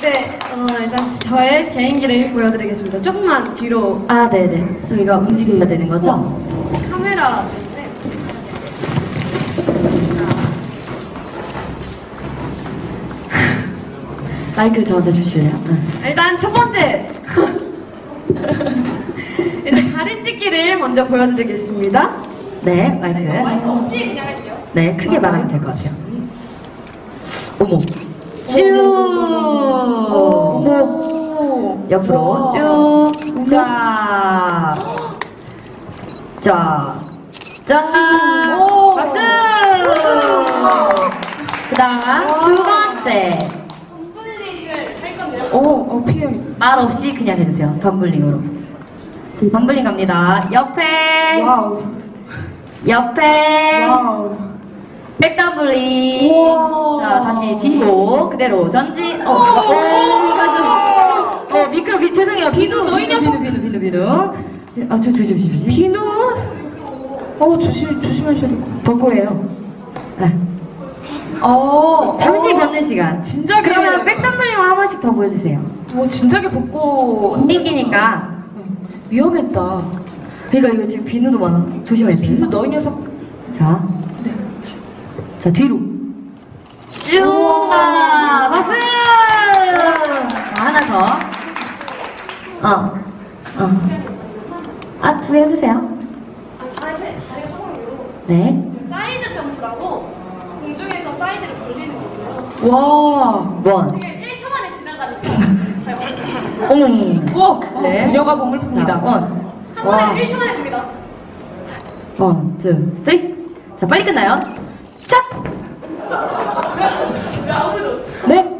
네, 일단 저의 개인기를 보여드리겠습니다. 조금만 뒤로. 아, 네네. 저희가 움직여야 되는 거죠? 카메라 때문에. 마이크 저한테 주실래요? 일단 첫 번째. 일단 다리 찢기를 먼저 보여드리겠습니다. 네, 마이크. 마이크 없이 그냥 할게요. 네, 크게 말하면 될 것 같아요. 어머. 쭉! 어머. 옆으로 쭉! 쫙! 쫙! 짠! 오. 박수! 그 다음 두 번째. 덤블링을 할 건데요. 피해. 말 없이 그냥 해주세요. 덤블링으로. 덤블링 갑니다. 옆에. 와우. 옆에. 와우. 백덤블링. 우와. 자, 다시 뒤로 그대로 전진. 미끄러. 죄송해요. 비누. 너희 녀석. 비누. 아, 조심. 비누. 조심하셔야 될 것 같아요. 벚고예요. 네. 잠시 걷는 시간. 진작에. 그러면 백덤블링 한 번씩 더 보여주세요. 진작에 벗고. 땡기니까. 위험했다. 이거 지금 비누도 많아. 조심해. 비누 너희 녀석. 자. 네. 자, 뒤로. 쭉! 우와. 박수! 자, 하나 더. 보여주세요. 다리가 조금으로. 네. 사이드 점프라고 공중에서 사이드를 벌리는 거예요. 와. 원. 되게 1초 만에 지나가니까 잘 벌리죠. 어머. 네. 부녀가 몸을 풉니다. 자, 원. 한 번에 1초 만에 됩니다. 원, 투, 쓰리. 자, 빨리 끝나요. 짝! 왜 아무래도 네.